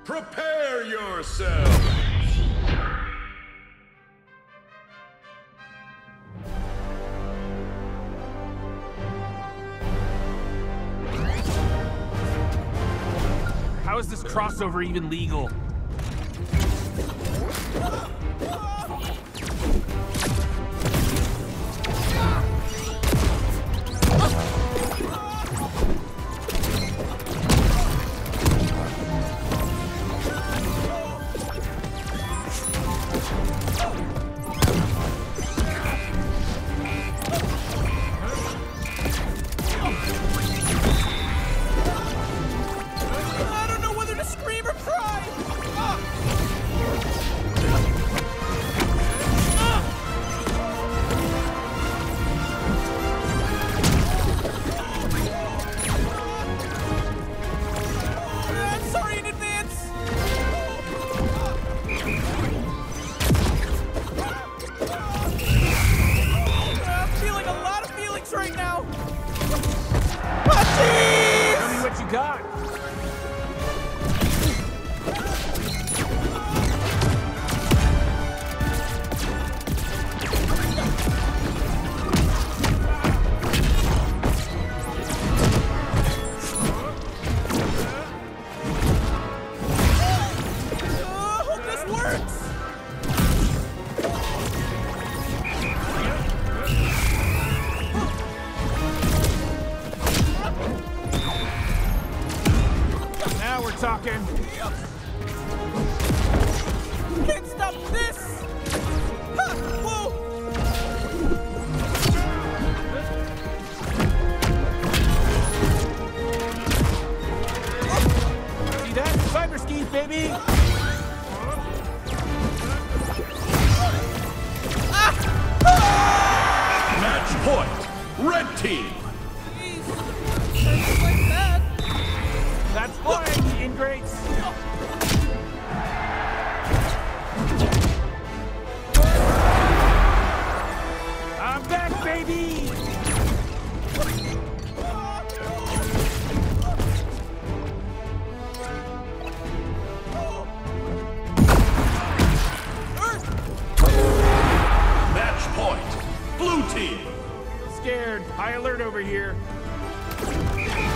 Prepare yourselves! How is this crossover even legal? Talking. Can't stop this! Ha! Whoa! See that? Cyber skis, baby! Match point! Red team! Jeez. Like that. That's flying, the ingrates! I'm back, baby! Match point! Blue team! Scared. High alert over here.